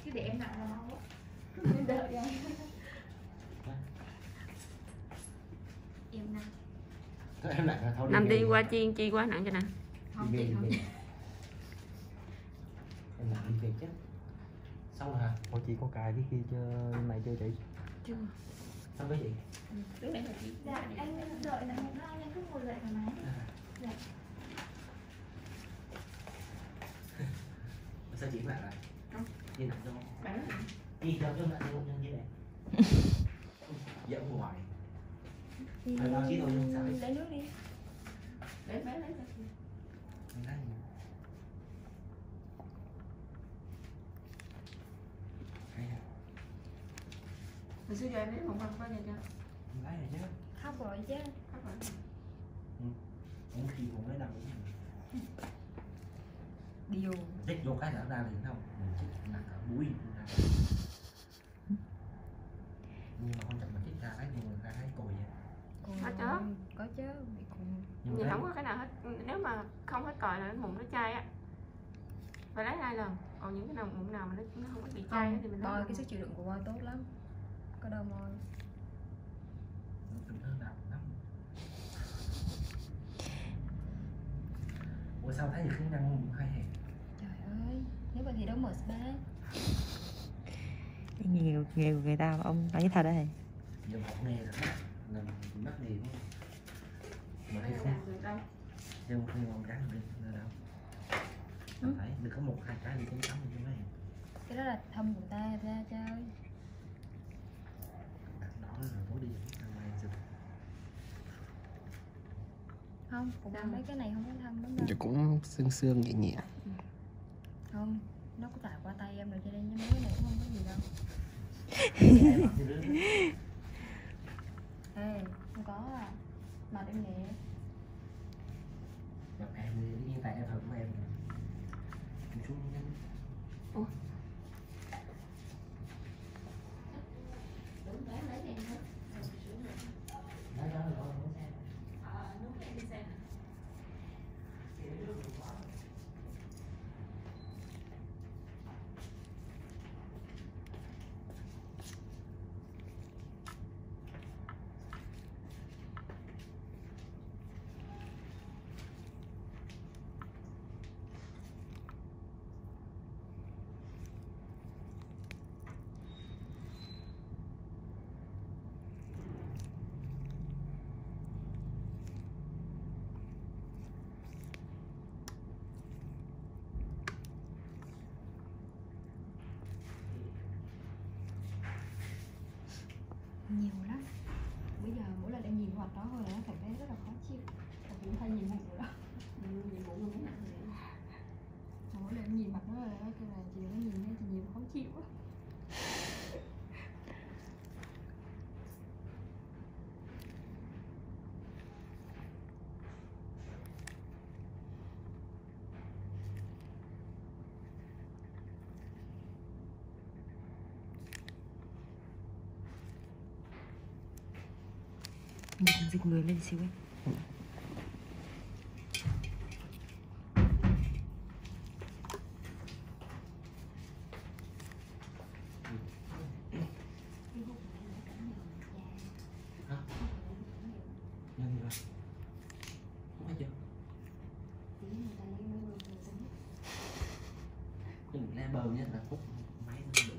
Chứ để em nặng là mau quá. Nên đợi em. Em nặng. Em nặng là thôi. Nằm đi qua chiên chi quá nặng cho nè. Không chị không. Em nặng đi về chứ. Xong hả? Ủa chị có cài cái kia cho này chưa chị? Chưa. Xong cái gì? Lúc nãy là chị. Dạ anh đợi là một hai anh cứ ngồi dậy thoải mái. Dạ. Sao chị nặng rồi? Không. Chị nặng đâu? Bán rồi. Chị cho nặng không nhân như này. Giỡn hoài. Phải bao chí thôi nhưng sao đấy? Lấy nước đi. Lấy ra. Hồi xưa giờ em lấy một phần bao giờ chưa? Lái này chứ. Khóc rồi chứ. Khóc rồi. Không khi cũng lấy đầu Điều. Rít vô cái đã ra liền không? Mình chích nặng cả mũi. Nhưng mà quan trọng là chích ra thấy nhưng mà ra thấy cùi vậy. Có chứ. Có chứ. Nhưng không có cái nào hết. Nếu mà không hết còi là cái mụn nó chai á. Phải lấy 2 lần. Còn những cái nào mụn nào mà nó không có bị chai thì mình lấy. Bôi cái sức chịu đựng của bôi tốt lắm. Có đâu môi. Ủa sao thấy được cái răng hay hẹp? Trời ơi, nếu vậy thì đâu mở spa. Cái nghề của người ta mà ông nói thật đấy. Giờ học nghề rồi đó, làm mắc nghề đúng không? Mà thấy không? Nhưng khi mà ông gắn được là đâu? Mình thấy được có 1-2 cái đi cũng tắm được mấy. Cái đó là thâm của ta ra chơi. Đó là tối đi ra ngoài chụp. Không, cũng mấy cái này không có thâm lắm đâu. Thì cũng sương nhẹ nhẹ. Không, nó có tạo qua tay em rồi cho nên mấy cái này cũng không có gì đâu. Ê, không có à. Mặt em nhẹ. Gặp em đi, như tại em thật của em. Em xuống nhanh. Ủa? Nhiều lắm. Bây giờ mỗi lần em nhìn hoạt đó thôi là nó cảm thấy rất là khó chịu. Và cũng hay nhìn bụng nữa đó. Nhìn bụng nó nặng rồi. Mỗi lần em nhìn mặt nó là nó kêu là chị nó nhìn thấy thì nhiều khó chịu quá. Mình dịch người lên xíu ấy. Nhanh rồi. Không phải chưa? Đừng le bờ nha là phút máy nó đủ.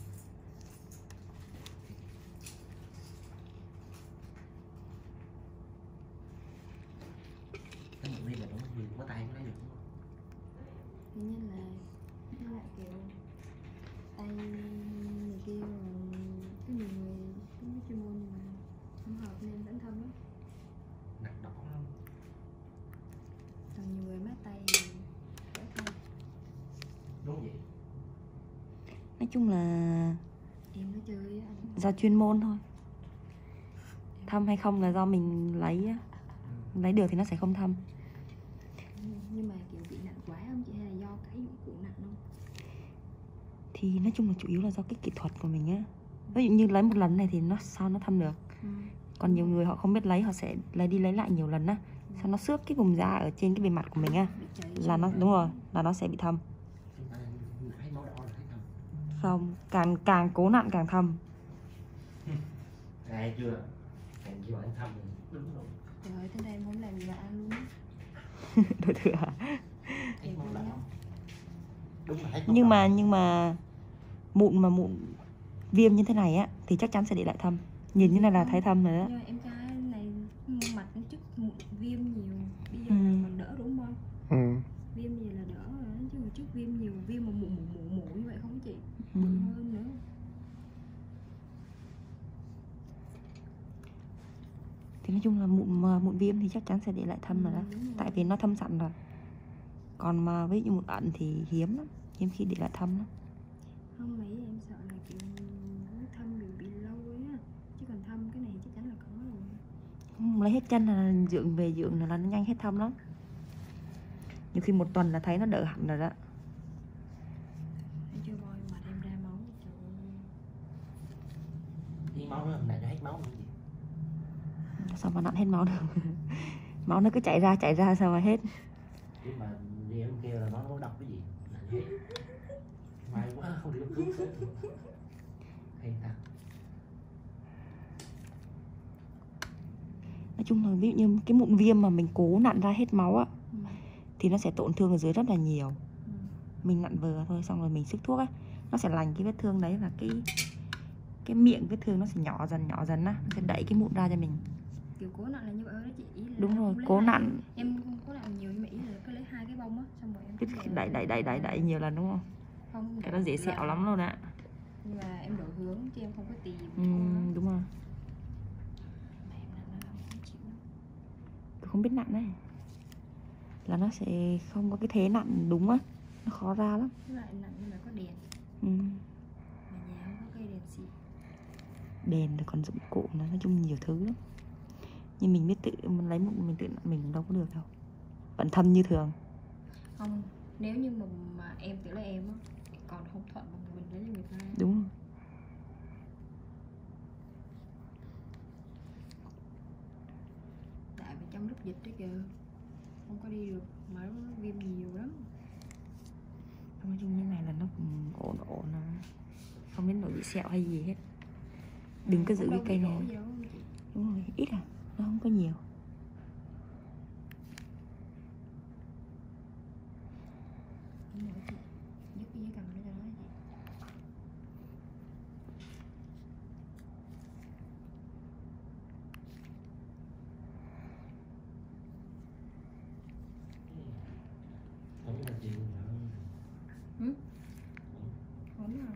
Cái mụn đi là nó gì có tay có lấy được không? Nguyên nhân là nó lại kiểu tay này kia rồi có nhiều người không có chuyên môn nhưng mà không hợp nên vẫn thâm lắm. Nặng đỏ lắm. Còn nhiều người mát tay phải thâm. Đúng vậy. Nói chung là Em nói chơi anh. do chuyên môn thôi. Thâm hay không là do mình lấy á. Lấy được thì nó sẽ không thâm. Nhưng mà kiểu bị nặng quá không chị, hay là do cái dụng cụ nặng không? Thì nói chung là chủ yếu là do cái kỹ thuật của mình á. Ví dụ như lấy một lần này thì nó sao nó thâm được. Còn nhiều người họ không biết lấy, họ sẽ lấy đi lấy lại nhiều lần á. Sao nó xước cái vùng da ở trên cái bề mặt của mình á. Là nó đúng rồi, là nó sẽ bị thâm. Thấy máu đỏ là thấy thâm. Không, càng cố nặn càng thâm. Nghe chưa? Càng kêu anh thăm đúng rồi. Trời ơi, thế đây em không làm gì mà ăn luôn á. Đổi thừa hả? Hết món lạnh không? Đúng là hết Nhưng món lạnh. mà mụn viêm như thế này á thì chắc chắn sẽ để lại thâm. Nhìn như này là thấy thâm rồi đó. Nhưng mà em trai này mặt nó trước mụn viêm nhiều. Bây giờ Ừ. là còn đỡ đúng không? Ừ. Viêm gì là đỡ rồi, chứ mà trước viêm nhiều, viêm mà mụn như vậy không chị? Ừ. Bự hơn nữa. Thì nói chung là mụn viêm thì chắc chắn sẽ để lại thâm rồi đó. Đúng rồi. Tại vì nó thâm sẵn rồi. Còn mà ví dụ mụn ẩn thì hiếm lắm, hiếm khi để lại thâm lắm. Không, mấy em sợ là kiểu thâm bị lâu ấy á. Chứ còn thâm cái này chắc chắn là có rồi. Không, lấy hết chân là về dưỡng là nó nhanh hết thâm lắm. Nhiều khi 1 tuần là thấy nó đỡ hẳn rồi đó. Thấy chưa boy, mặt em ra máu. Trời ơi. Đi máu nữa, hôm nay đã hết máu nữa gì? Sao mà nặn hết máu được. Máu nó cứ chảy ra sao mà hết. Chứ mà đi em kêu là nó có độc cái gì? May quá không đi cấp cứu sớm. Hay thật. Nói chung là ví dụ như cái mụn viêm mà mình cố nặn ra hết máu á thì nó sẽ tổn thương ở dưới rất là nhiều. Mình nặn vừa thôi xong rồi mình xức thuốc á, nó sẽ lành cái vết thương đấy và cái miệng vết thương nó sẽ nhỏ dần á, nó sẽ đẩy cái mụn ra cho mình. Kiểu cố nặn là như vậy đó chị, ý là Đúng rồi, lấy cố hai- nặn. Em không cố nặn nhiều nhưng mà ý là cứ lấy 2 cái bông á, xong rồi em Cứ cứ đẩy nhiều lần đúng không? không, Cái đó dễ sẹo lắm luôn ạ. nhưng mà em đổi hướng chứ em không có tìm. Đúng rồi. Mà em nặn nó không chịu. Tôi không biết nặn đấy. Là nó sẽ không có cái thế nặn đúng á, nó khó ra lắm. Với lại nặn nhưng mà có đèn, Ừ. mà nhà không có cây đèn xịn. Đèn rồi còn dụng cụ, nói chung nhiều thứ lắm. Nhưng mình biết mình lấy một mình tự nặn mình đâu có được đâu. Vẫn thâm như thường. Không, nếu như mà em tự lấy em á còn không thuận bằng mình lấy cho người ta. Đúng rồi. Tại vì trong lúc dịch đó kìa không có đi được mà nó viêm nhiều lắm. Nói chung như này là nó cũng ổn à. Không đến nỗi bị sẹo hay gì hết. Đừng có giữ cái cây này. Đúng rồi, ít à, nó không có nhiều. Giúp cái giấy cầm nó cho nó gì. Không là gì nữa. Ổn rồi.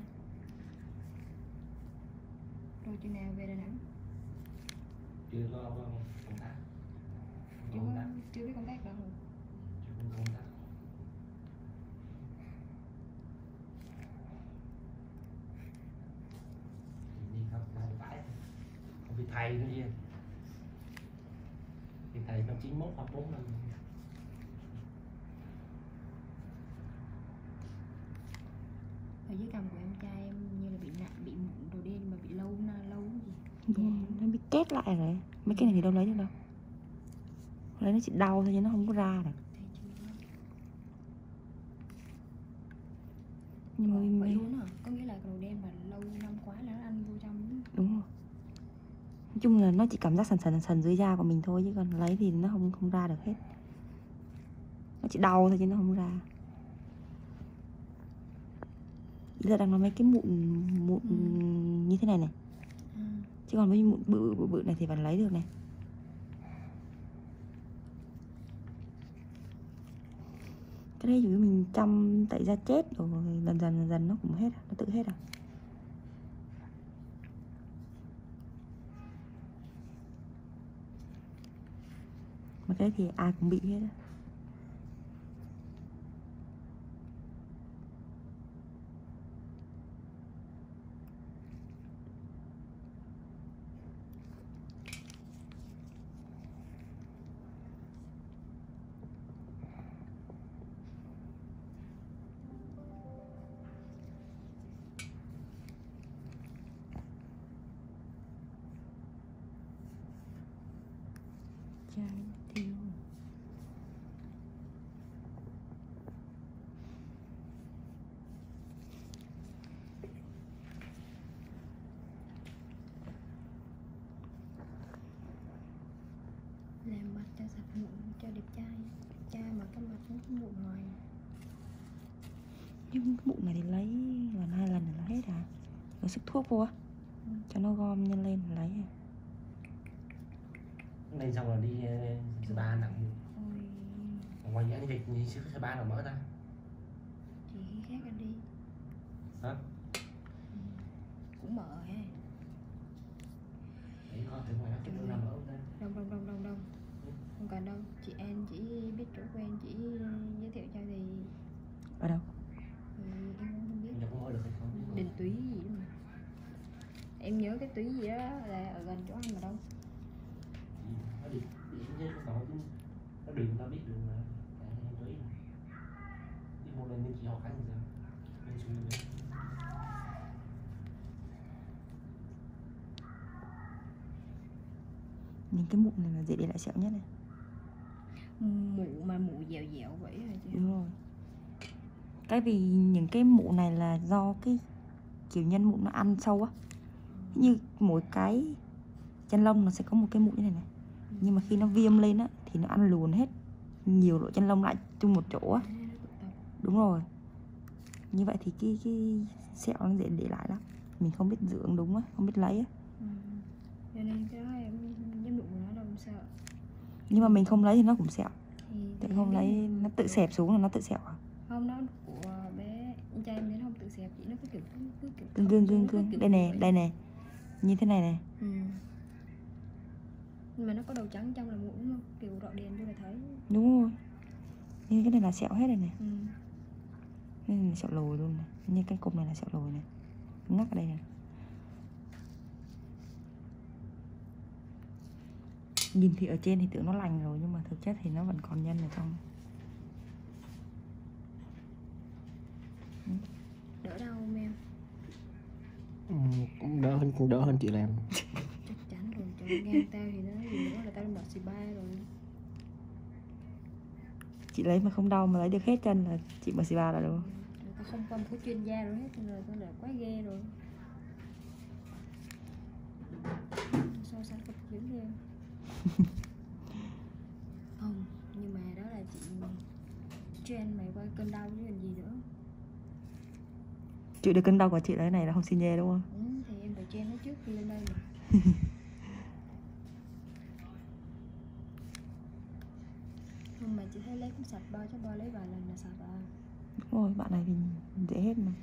Rồi chừng nào về Đà Nẵng? Chưa có công tác. Chưa biết công tác đâu. Chưa có công tác. Đi học phải không bị thầy nữa chứ. Thì thầy năm 91 hoặc 4 năm. Ở dưới cằm của em trai em như là bị nặng, bị mụn đồ đen mà bị lâu gì. Đúng rồi, nó bị kết lại rồi. Mấy cái này thì đâu lấy được đâu. Lấy nó chỉ đau thôi chứ nó không có ra được. Thấy chưa? Nhưng mà Vậy luôn hả? Có nghĩa là đồ đen mà lâu năm quá là nó ăn vô trong. đúng rồi. Nói chung là nó chỉ cảm giác sần dưới da của mình thôi, chứ còn lấy thì nó không ra được hết. Nó chỉ đau thôi chứ nó không ra. Bây giờ đang nói mấy cái mụn như thế này này. Chứ còn với mụn bự này thì vẫn lấy được này. Cái đấy chủ yếu mình chăm tẩy da chết rồi dần dần nó cũng hết, nó tự hết à. Mà cái đấy thì ai cũng bị hết á. Trái tiêu. sạch mụn cho đẹp trai. Trai mà cái mặt nó có mụn hoài. Nhưng cái mụn này thì lấy lần 2 lần là hết à? Rồi sức thuốc vô á, cho nó gom nhân lên lấy à? Lên xong rồi đi spa nặng. Ôi, Ngoài những dịch như spa nào mở ra? chị khác anh đi. Hả? Cũng mở ha. Để coi thử ngoài nó nằm ở đây. Đông. Không cần đâu, chị An chỉ biết chỗ quen, chỉ giới thiệu cho thì Ở đâu? em không biết. Giờ cũng mở được hay không? Đình Túy gì đó mà. Em nhớ cái Túy gì đó là ở gần chỗ anh mà đâu. Nó đi chứ không chứ nó đường tao biết đường mà em Túy đi mua lên nên chị học khánh sao nên suy nghĩ. Những cái mụn này là dễ để lại sẹo nhất này. Mụ dẻo dẻo vậy hả chị? Đúng rồi. Cái vì những cái mụn này là do cái kiểu nhân mụn nó ăn sâu á. Như mỗi cái chân lông nó sẽ có một cái mụn như này này. Nhưng mà khi nó viêm lên á thì nó ăn luồn hết nhiều lỗ chân lông lại chung một chỗ á. Đúng rồi. Như vậy thì cái sẹo nó dễ để lại lắm. Mình không biết dưỡng đúng á, không biết lấy á. Cho nên cái đó em dám đụng nó đâu sợ. Nhưng mà mình không lấy thì nó cũng sẹo. Thì Tại không lấy nó tự xẹp xuống là nó tự sẹo à? không, nó của bé anh trai em nó không tự xẹp, chỉ nó cứ kiểu Cưng. Đây nè. Như thế này này. Nhưng mà nó có đầu trắng trong là mụn đúng không? Kiểu rọi đèn cho là thấy. Đúng rồi. Như cái này là sẹo hết rồi này. Ừ. Cái này là sẹo lồi luôn này. Như cái cục này là sẹo lồi này. Ngắc ở đây này. Nhìn thì ở trên thì tưởng nó lành rồi, nhưng mà thực chất thì nó vẫn còn nhân ở trong. Đỡ đau không em? Cũng đỡ hơn chị làm. Chắc chắn rồi, trời ngang tao thì nó gì nữa là tao đợt xì ba rồi. Chị lấy mà không đau mà lấy được hết chân là chị mở xì ba là đúng không? Người ta không qua một cái chuyên gia rồi hết, rồi tao đã quá ghê rồi. So sánh cực dữ ghê. Không, nhưng mà đó là chị trend mày qua cơn đau chứ làm gì nữa. Chịu được cơn đau của chị lấy này là không xin nhê đúng không? Thì em phải trend nó trước khi lên đây mà. Không mà chị thấy lấy cũng sạch, bao cho bao lấy vài lần là sạch à. Đúng rồi, bạn này thì dễ hết mà.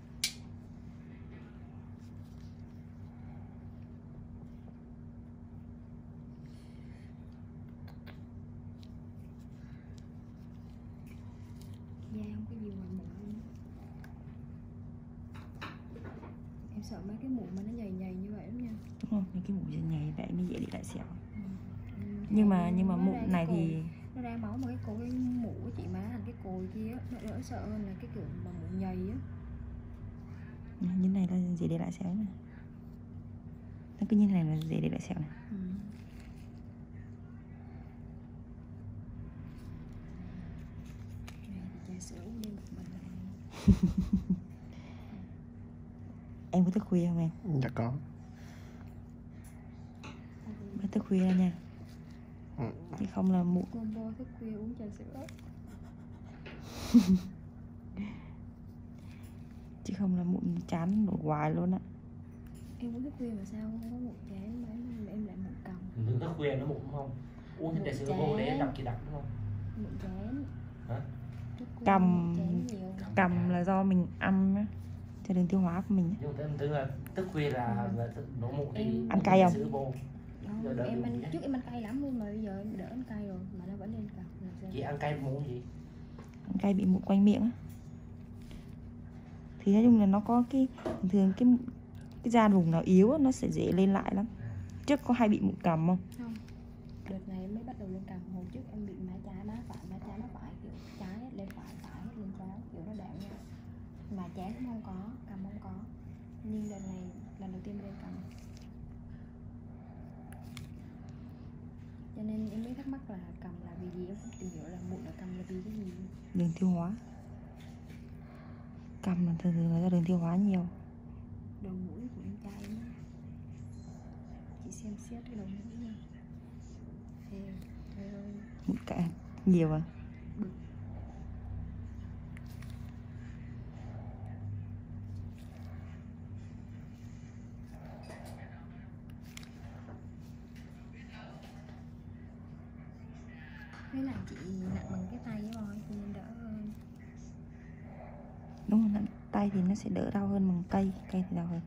Da không có gì ngoài mụn luôn. Em sợ mấy cái mụn mà nó nhầy như vậy lắm nha. Đúng rồi, những cái mụn nhầy vậy mới dễ để lại sẹo. Nhưng Nhưng mà mụn này thì nó ra máu mà cái mũ của chị má thành cái cồi kia á, nó đỡ sợ hơn là cái kiểu mà mụn nhầy á. như này là dễ để lại sẹo này. Nó cứ như này là dễ để lại sẹo này. Này thì trà sữa uống đêm một mình. Em có thức khuya không em? Dạ có. Mới thức khuya nha. Chứ không là mụn. Combo thức khuya uống trà sữa. Chứ không là mụn chán nổi hoài luôn á. Em uống thức khuya mà sao không có mụn chán mà em lại mụn cầm. Đừng thức khuya nó mụn đúng không? Uống thêm trà sữa vô để đậm kỳ đặc đúng không? Mụn chán. Hả? Cầm là do mình ăn á, cho đường tiêu hóa của mình á. Nhưng mà em tưởng là thức khuya là nổ mụn thì ăn cay không? sữa vô. Không, em ăn trước em ăn cay lắm luôn mà bây giờ em đỡ ăn cay rồi mà nó vẫn lên cầm. Chị ăn cay mụn gì? Ăn cay bị mụn quanh miệng á. Thì nói chung là nó có cái thường cái da vùng nào yếu á, nó sẽ dễ lên lại lắm. Trước có hay bị mụn cầm không? Không. Đợt này em mới bắt đầu lên cầm. Hồi trước em bị má trái má phải kiểu trái lên phải hết lên trái kiểu nó đảo nhau. Mà chán cũng không có, cầm không có. Nhưng đợt này lần đầu tiên lên cầm. Cho nên em mới thắc mắc là cầm là vì gì, em không tìm hiểu là mụn ở cầm là vì cái gì. Đường tiêu hóa. Cầm là thường là do đường tiêu hóa nhiều. Đầu mũi của em trai em á. Chị xem xét cái đầu mũi nha. Thì thôi Cả nhiều à? Với lại chị nặng bằng cái tay rồi thì nên đỡ hơn. Đúng rồi, tay thì nó sẽ đỡ đau hơn bằng cây thì đau hơn.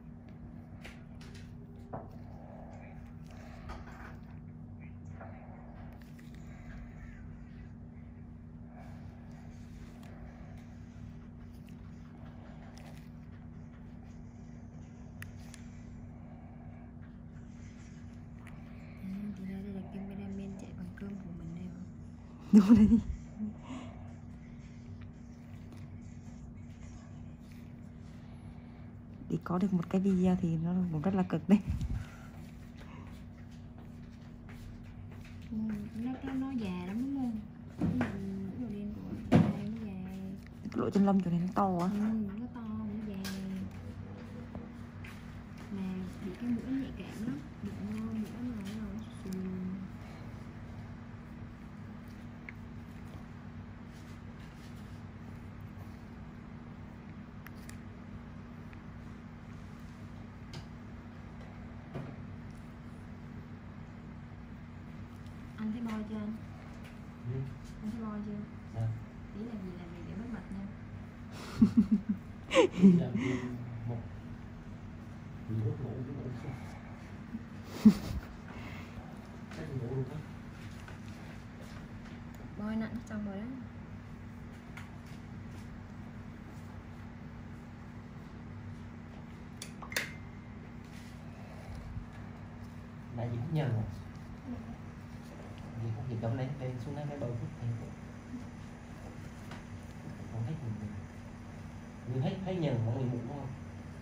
Thì ra đây là cameraman chạy bằng cơm của mình đây mà. Đúng đấy. Để có được một cái video thì nó cũng rất là cực đấy. Nó già lắm đúng không? Mình đồ đen của đây nó già. Cái lỗ chân lông chỗ này nó to á. Nó to, nó già. Mà bị cái mũi nhạy cảm lắm, bị ngon mũi nó xùi. Anh thấy bôi chưa anh? Anh thấy bôi chưa? Sao? Tí làm gì làm việc để mất mặt nha. Làm viên một vì lúc ngủ chứ ngủ không. Chắc ngủ luôn á. Bôi nặng xong rồi đó. Đã dính nhờ rồi. Vì không kịp đóng lên xuống lấy cái bầu thuốc thì không hết mình thấy nhờ mọi người mụn không?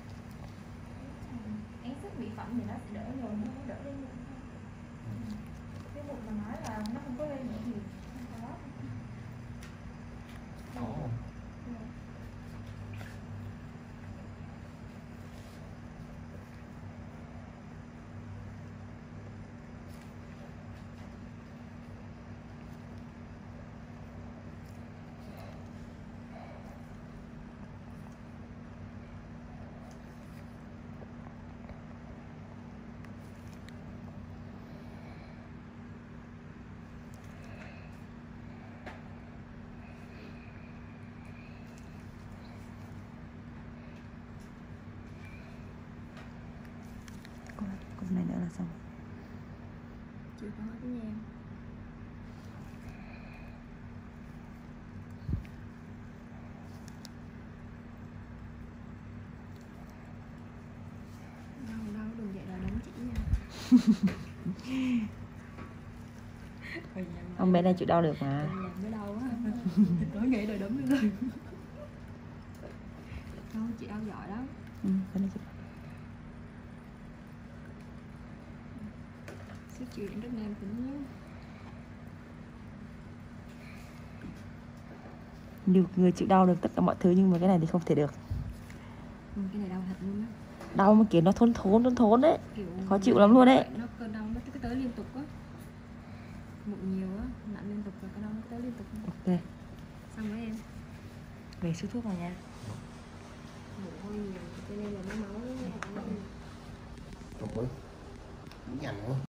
Én sức mỹ phẩm thì nó sẽ đỡ rồi, nó không đỡ lên mụn. Cái mụn mà nói là nó không có lên nữa thì không có. Có. Cục này nữa là xong. Chưa có cái nha. Đâu đừng vậy là đấm chỉ nha. Ông bé này chịu đau được mà. Làm mới đau á. Tối nghĩ rồi đấm nữa rồi. Không, chị đau giỏi lắm. Cái này chịu. Sức chịu đựng rất nam tính nhé. Nhiều người chịu đau được tất cả mọi thứ nhưng mà cái này thì không thể được. Cái này đau thật luôn á. Đau mà kiểu nó thốn đấy. Kiểu Khó chịu lắm luôn đấy. nó cơn đau nó cứ tới liên tục á. Mụn nhiều á, nặng liên tục và cơn đau nó cứ tới liên tục. Ok. Xong rồi em. Về sức thuốc vào nha. Mụn hơi nhiều cho nên là nó máu nó Không có. Nhằn quá.